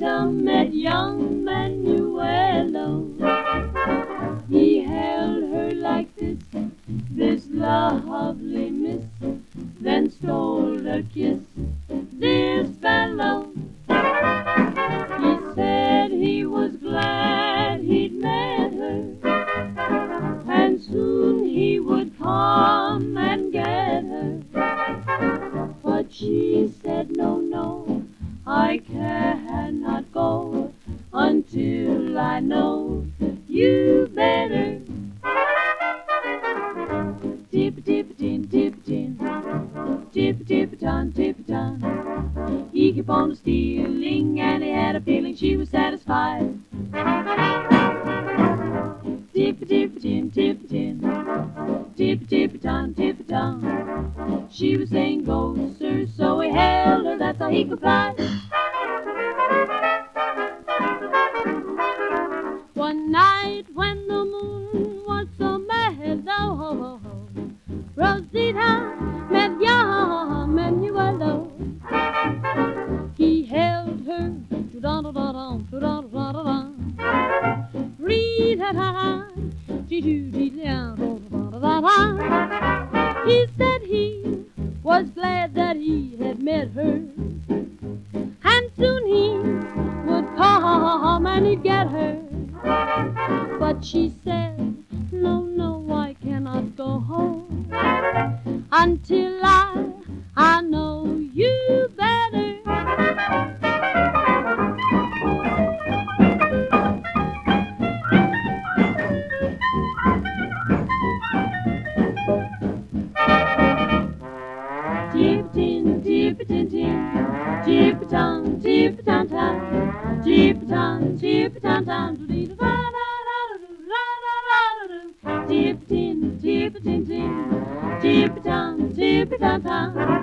Rosita met young Manuelo. He held her like this lovely miss, then stole a kiss. This fellow, he said he was glad he'd met her, and soon he would come and get her. But she said, no, no, I cannot go until I know you better. Tip-a-tip-a-tin, tip-a-tin, tip-a-tip-a-ton, tip-a-ton. He kept on stealing, and he had a feeling she was satisfied. Tip-a-tip-a-tin, tip-a-tin, tip-a-tip-a-ton, tip-a-ton. She was saying, go, sir, so he held her, that's how he could fly. One night when the moon was so mellow, Rosita met young Manuelo. He held her, do-da-da-da-dum, do-da-da-da-dum, re-da-da-da, dee-doo-dee-da, do-da-da-da-da. He said he was glad that he had met her, and soon he would come and he'd get her. But she said, no, no, I cannot go home until I know you better. Tip-a-tin, tip-a-tin-tin, tip-a-ton, tip-a-ton-ton, tip-a-ton, tip-a-ton-ton, tip-a-tin, tip-a-tin-tin, tip-a-ton, tip-a-ton-ton.